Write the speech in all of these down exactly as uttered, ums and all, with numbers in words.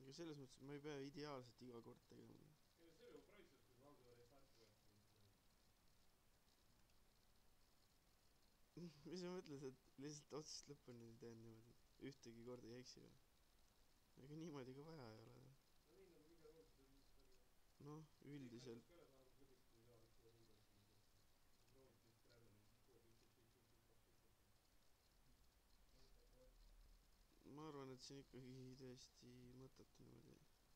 aga selles mõttes, et ma ei pea ideaalselt iga kord tegema. ei no see oli ju Price'is, kui Valdo restarti võeti mind. mis sa mõtled, et lihtsalt otsast lõpuni teen niimoodi, ühtegi korda ei eksi või? ega niimoodi ka vaja ei ole. no nii nagu Miguel Olsen tegi vist oli. noh, üldiselt. ka ei ole saanud klubist, kui ei saa vist ühe ringi võtta nii tõesti. proovisid vist random'i kogu üks, üks, üks, üks, üks, kaks, üks võtta. ma arvan, et see on ikkagi tõesti mõttetu niimoodi.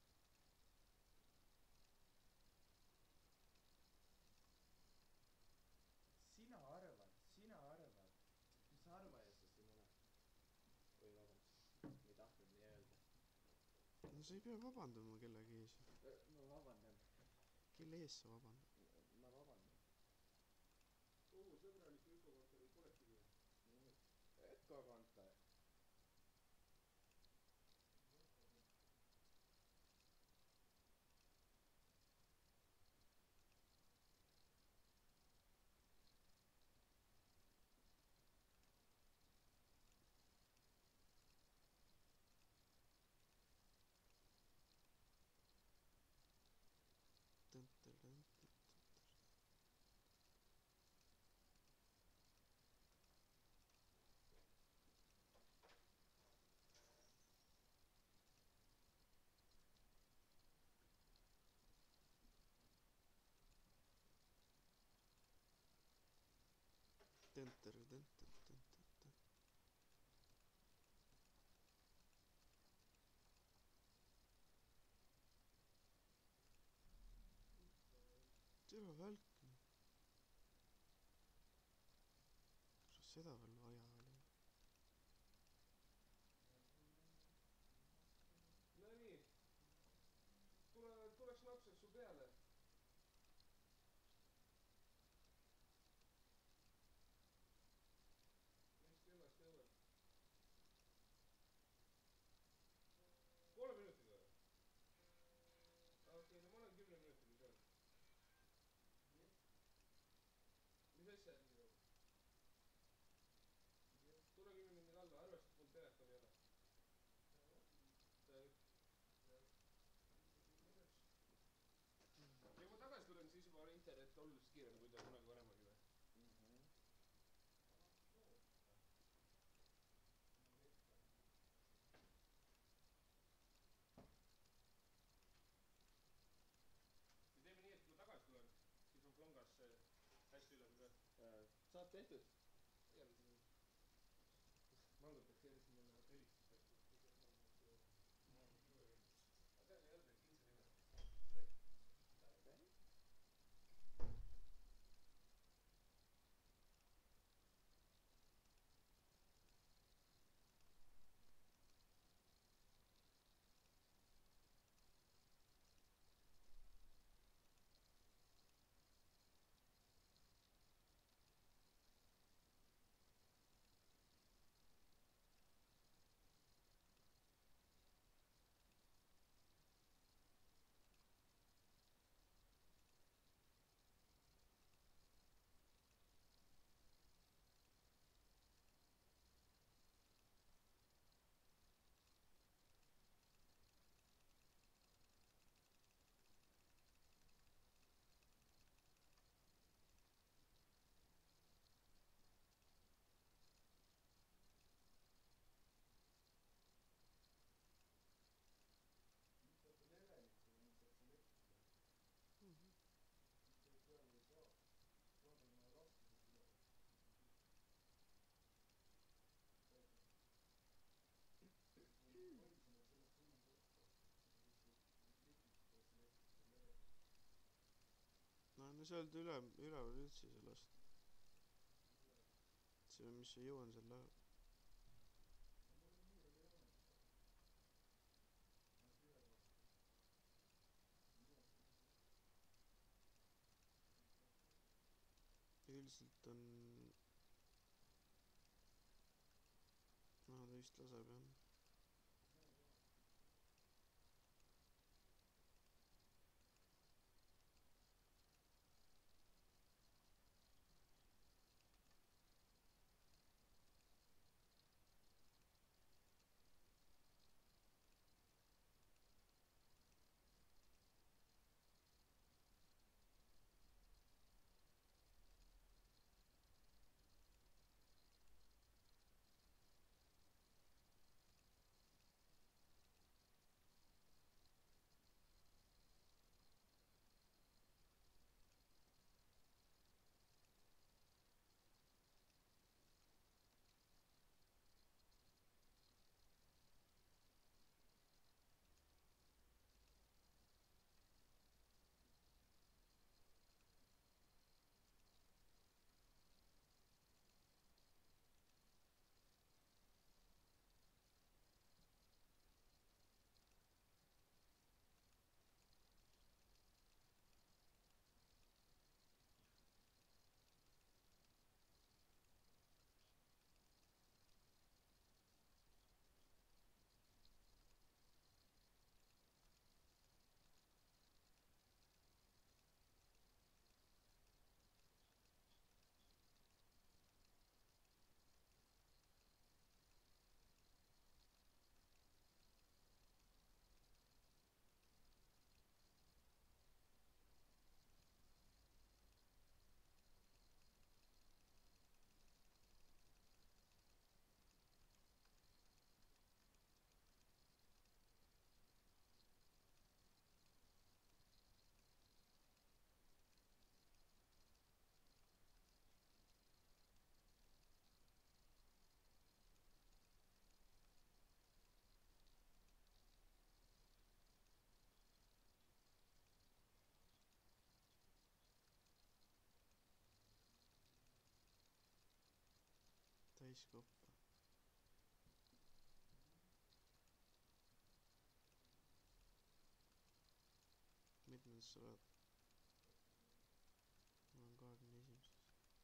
sina arvad, sina arvad, mis arvaja sa siin oled? oi vabandust, ei tahtnud nii öelda. no sa ei pea vabandama kellegi ees. ma vabandan. kelle ees sa vabandad? ma vabandan. oo, sõbralik ökokontori kollektiivi. ökokontor. Tenter, tenter, tenter. tere välk. kas seda veel vaja oli? no nii. tule, tuleks lapsed su peale. mis kellast jõuad? kolme minutit või? okei okay,, no ma olen kümne minutiga seal. mis asja? tule kümme minna alla, arvestad mul telefoni ei ole. ja kui tagasi tulen, siis juba internet oluliselt kiirem, kui ta kunagi varem oli või? mm -hmm. ja teeme nii, et kui ma tagasi tulen, siis on klongas hästi üleval ka. saab tehtud. Mangud peaks järjest minna helistuseks. aga seal ei olnud neid kintse nime. no no sealt üle, üleval üldse ei saa lasta. see, mis ei jõuan seal läheb. üldiselt on no ta vist laseb jah. raiskoppa. mitmendas sa oled? ma olen kahekümne esimeses.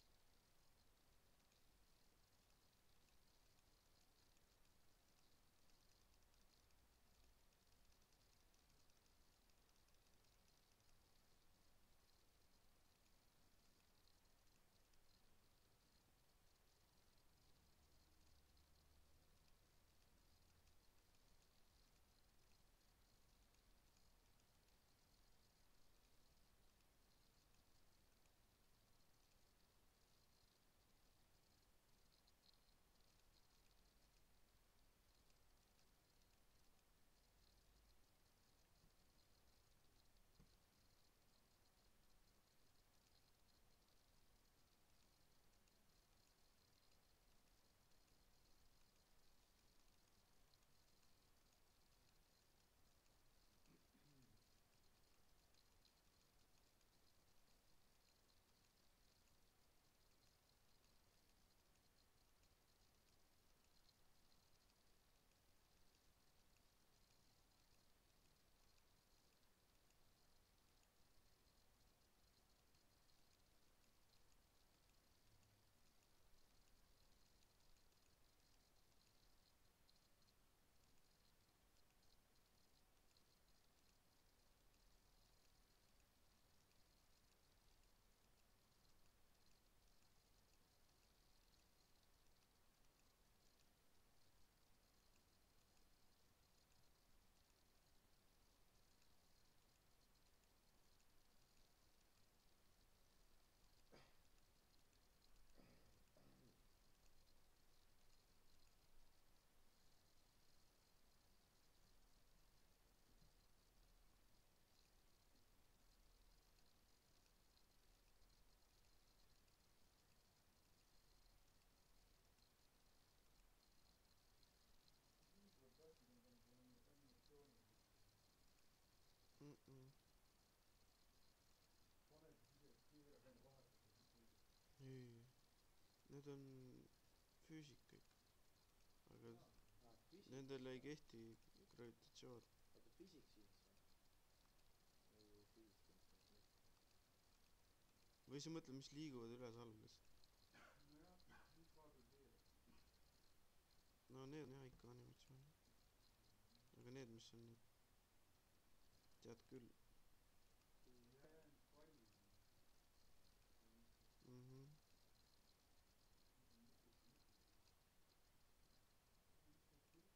piisavalt tahtsid endale selle animatsiooni lihtsalt. Mm-mm. pane siis ise, keera ka vahepeal need puldid. ei, need on füüsika ikka. aga aa, aa physics nendele ei või? kehti gravitatsioon. oota physics'is või või physic'is mis mõttes? või sa mõtled mis liiguvad üles-alla lihtsalt? nojah, mis vaadul keerad. no need on jah ikka animatsioonid. aga need mis on need tead küll. ülejäänud pallid on mhmh. nupud nupud nupud.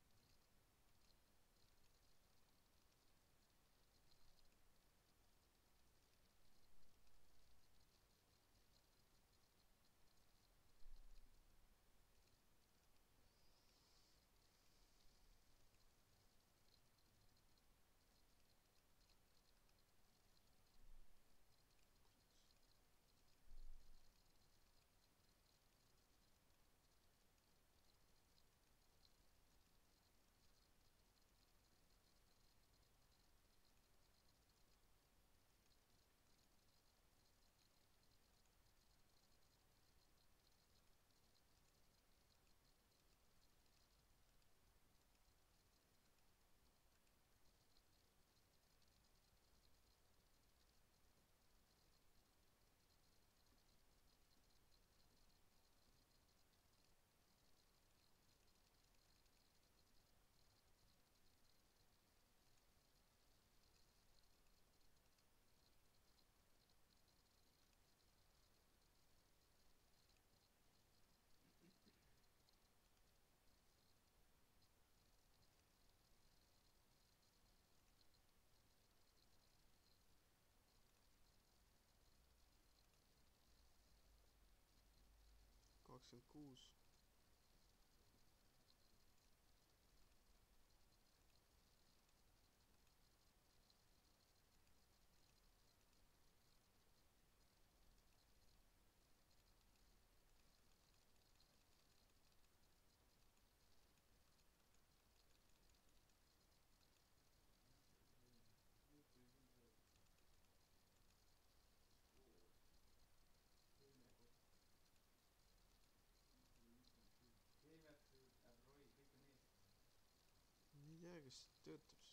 kakskümmend kuus. nüüd tuli küll see skoor. teine koht. nüüd tuli kes töötab